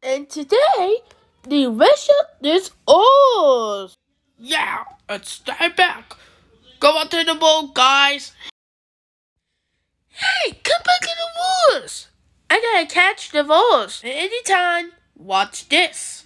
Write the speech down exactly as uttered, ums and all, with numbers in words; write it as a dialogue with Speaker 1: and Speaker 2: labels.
Speaker 1: And today, the mission is Oars.
Speaker 2: Yeah, let's stay back. Go out to the boat, guys.
Speaker 1: Hey, come back in the woods. I gotta catch the wolves.
Speaker 2: Anytime, watch this.